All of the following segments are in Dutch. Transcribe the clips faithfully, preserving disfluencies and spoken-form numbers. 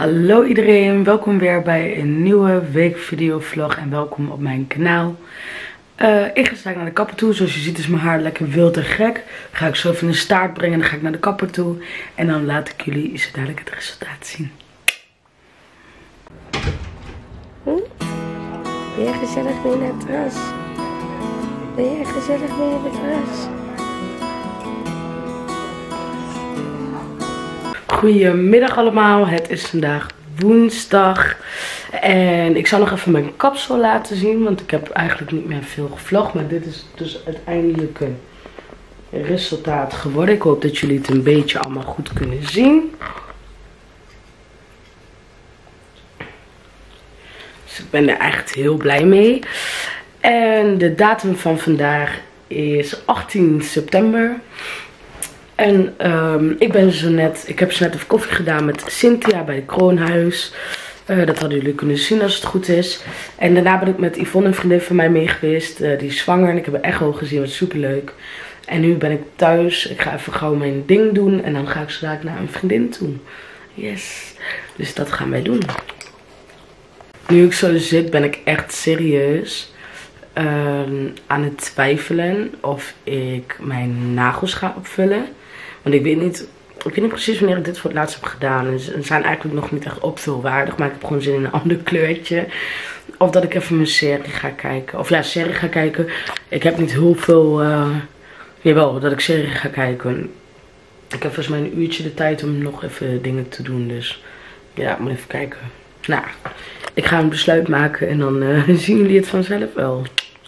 Hallo iedereen, welkom weer bij een nieuwe week videovlog en welkom op mijn kanaal. Uh, ik ga straks naar de kapper toe. Zoals je ziet is mijn haar lekker wild en gek. Ga ik zo even een staart brengen en dan ga ik naar de kapper toe. En dan laat ik jullie zo dadelijk het resultaat zien. Hm? Ben jij gezellig mee naar het terras? Ben jij gezellig mee naar het terras? Goedemiddag allemaal, het is vandaag woensdag en ik zal nog even mijn kapsel laten zien, want ik heb eigenlijk niet meer veel gevlogd, maar dit is dus het uiteindelijke resultaat geworden. Ik hoop dat jullie het een beetje allemaal goed kunnen zien. Dus ik ben er echt heel blij mee. En de datum van vandaag is achttien september. En um, ik ben zo net, ik heb zo net even koffie gedaan met Cynthia bij het Kroonhuis. Uh, dat hadden jullie kunnen zien als het goed is. En daarna ben ik met Yvonne, een vriendin van mij, mee geweest. Uh, die is zwanger en ik heb een echo gezien, wat super leuk. En nu ben ik thuis. Ik ga even gauw mijn ding doen en dan ga ik zo dadelijk naar een vriendin toe. Yes. Dus dat gaan wij doen. Nu ik zo zit ben ik echt serieus uh, aan het twijfelen of ik mijn nagels ga opvullen. Want ik weet niet, ik weet niet precies wanneer ik dit voor het laatst heb gedaan. En ze zijn eigenlijk nog niet echt opvulwaardig. Maar ik heb gewoon zin in een ander kleurtje. Of dat ik even mijn serie ga kijken. Of ja, serie ga kijken. Ik heb niet heel veel, uh, jawel, dat ik serie ga kijken. Ik heb volgens mij een uurtje de tijd om nog even dingen te doen. Dus ja, ik moet even kijken. Nou, ik ga een besluit maken en dan uh, zien jullie het vanzelf wel.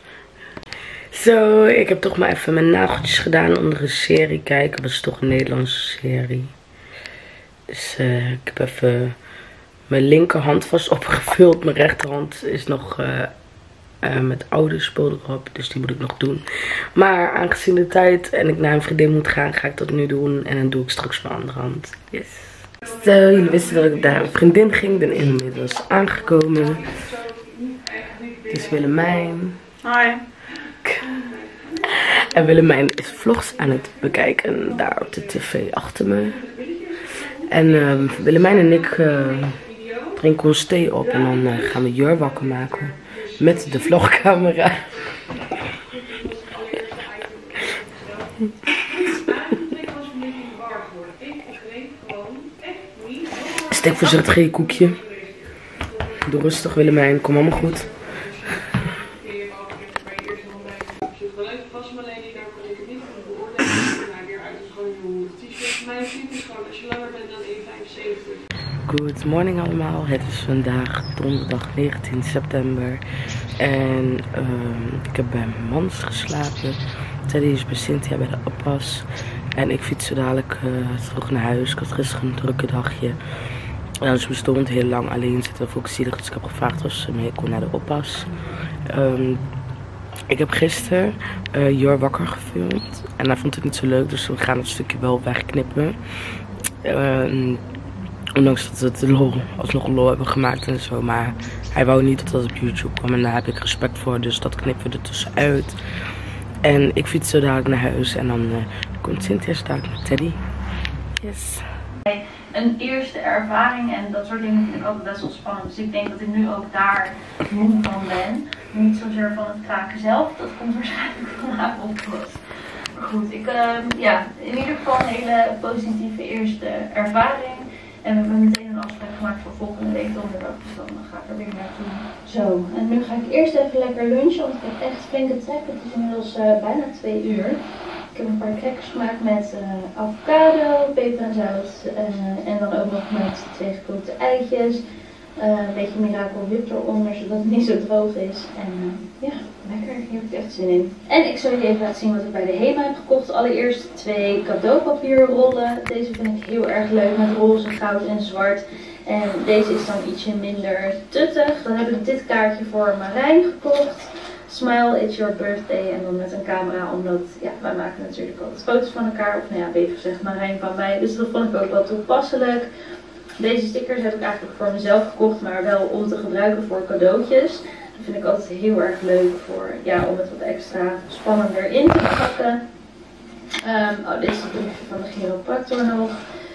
Zo, ik heb toch maar even mijn nageltjes gedaan onder een serie kijken. Dat is toch een Nederlandse serie. Dus uh, ik heb even mijn linkerhand vast opgevuld. Mijn rechterhand is nog uh, uh, met oude spul erop. Dus die moet ik nog doen. Maar aangezien de tijd en ik naar een vriendin moet gaan, ga ik dat nu doen. En dan doe ik straks mijn andere hand. Yes. Zo, jullie wisten dat ik naar een vriendin ging. Ik ben inmiddels aangekomen. Het is Willemijn. Hoi. En Willemijn is vlogs aan het bekijken daar op de tv achter me. En uh, Willemijn en ik uh, drinken ons thee op en dan uh, gaan we Jur wakker maken met de vlogcamera. Stek voorzichtig je koekje. Doe rustig Willemijn, kom allemaal goed. Good morning allemaal, het is vandaag donderdag negentien september en um, ik heb bij mijn mans geslapen. Teddy is bij Cynthia bij de oppas en ik fiets zo dadelijk uh, terug naar huis. Ik had gisteren een drukke dagje en dus we stonden heel lang alleen zitten, dat vond ik zielig, dus ik heb gevraagd of ze mee kon naar de oppas. Um, ik heb gisteren uh, Jor wakker gefilmd en hij vond het niet zo leuk, dus we gaan het stukje wel wegknippen. Uh, Ondanks dat we het lol, alsnog lol hebben gemaakt en zo. Maar hij wou niet dat dat op YouTube kwam. En daar heb ik respect voor. Dus dat knippen we er tussenuit. En ik fiets zo dadelijk naar huis. En dan uh, komt Cynthia dadelijk met Teddy. Yes. Een eerste ervaring en dat soort dingen vind ik altijd best wel spannend. Dus ik denk dat ik nu ook daar moe van ben. Niet zozeer van het kraken zelf. Dat komt waarschijnlijk vanavond goed. Maar goed, ik, uh, ja, in ieder geval een hele positieve eerste ervaring. En we hebben meteen een afspraak gemaakt voor volgende week donderdag, dus dan ga ik er weer naartoe. Zo, en nu ga ik eerst even lekker lunchen, want ik heb echt flinke trek. Het is inmiddels uh, bijna twee uur. Ik heb een paar crackers gemaakt met uh, avocado, peper en zout. Uh, en dan ook nog met twee gekookte eitjes. Uh, een beetje Miracle Whip eronder, zodat het niet zo droog is. En uh, ja, lekker, hier heb ik echt zin in. En ik zal jullie even laten zien wat ik bij de HEMA heb gekocht. Allereerst twee cadeaupapierrollen. Deze vind ik heel erg leuk met roze, goud en zwart. En deze is dan ietsje minder tuttig. Dan heb ik dit kaartje voor Marijn gekocht. Smile, it's your birthday. En dan met een camera, omdat ja, wij maken natuurlijk altijd foto's van elkaar. Of nou ja, beter gezegd Marijn van mij. Dus dat vond ik ook wel toepasselijk. Deze stickers heb ik eigenlijk voor mezelf gekocht, maar wel om te gebruiken voor cadeautjes. Dat vind ik altijd heel erg leuk voor, ja, om het wat extra spannender in te pakken. Um, oh, deze is een briefje van de chiropractor nog.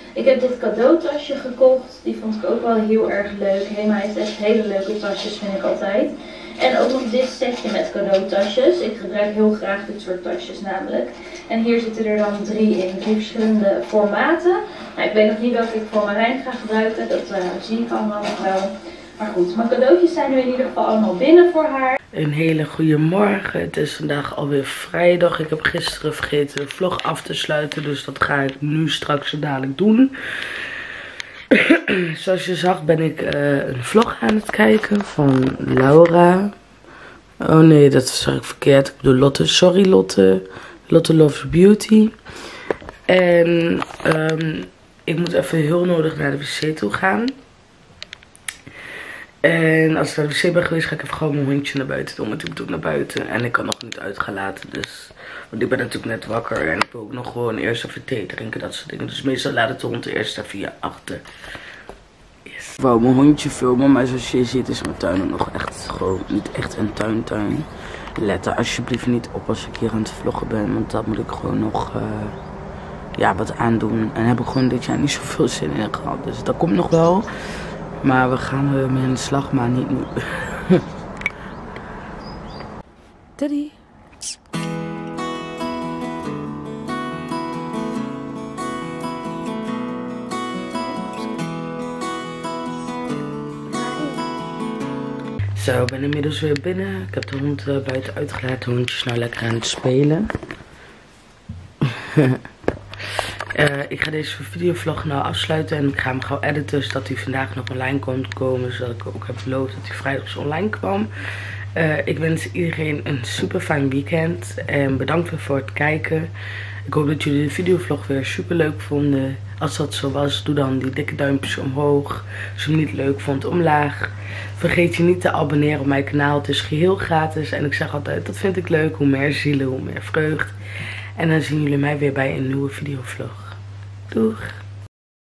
Ik heb dit cadeautasje gekocht. Die vond ik ook wel heel erg leuk. Hema heeft echt hele leuke tasjes, vind ik altijd. En ook nog dit setje met cadeautasjes. Ik gebruik heel graag dit soort tasjes namelijk. En hier zitten er dan drie in. Drie verschillende formaten. Nou, ik weet nog niet welke ik voor Marijn ga gebruiken. Dat uh, zie ik allemaal nog wel. Maar goed, mijn cadeautjes zijn nu in ieder geval allemaal binnen voor haar. Een hele goede morgen. Het is vandaag alweer vrijdag. Ik heb gisteren vergeten de vlog af te sluiten. Dus dat ga ik nu straks dadelijk doen. Zoals je zag ben ik uh, een vlog aan het kijken van Laura. Oh nee, dat zag ik verkeerd. Ik bedoel Lotte. Sorry Lotte. Lotte Loves Beauty. En um, ik moet even heel nodig naar de wc toe gaan. En als ik naar de wc ben geweest, ga ik even gewoon mijn hondje naar buiten doen. Want ik moet ook naar buiten. En ik kan nog niet uitgelaten. Dus, want ik ben natuurlijk net wakker. En ik wil ook nog gewoon eerst even thee drinken. Dat soort dingen. Dus meestal laat ik de hond eerst even hier achter. Yes. Ik wou mijn hondje filmen. Maar zoals je ziet is mijn tuin ook nog echt gewoon niet echt een tuin tuin. Let er alsjeblieft niet op als ik hier aan het vloggen ben. Want dat moet ik gewoon nog uh, ja, wat aandoen. En heb ik gewoon dit jaar niet zoveel zin in gehad. Dus dat komt nog wel. Maar we gaan er mee aan de slag, maar niet nu. Daddy. Zo, ik ben inmiddels weer binnen. Ik heb de hond uh, buiten uitgelaten. De hondje is nou lekker aan het spelen. Uh, ik ga deze videovlog nou afsluiten en ik ga hem gauw editen zodat hij vandaag nog online kon komen. Zodat ik ook heb beloofd dat hij vrijdags online kwam. Uh, ik wens iedereen een super fijn weekend en bedankt weer voor het kijken. Ik hoop dat jullie de videovlog weer super leuk vonden. Als dat zo was, doe dan die dikke duimpjes omhoog. Als je hem niet leuk vond, omlaag. Vergeet je niet te abonneren op mijn kanaal. Het is geheel gratis en ik zeg altijd, dat vind ik leuk. Hoe meer zielen, hoe meer vreugd. En dan zien jullie mij weer bij een nieuwe videovlog. Doeg!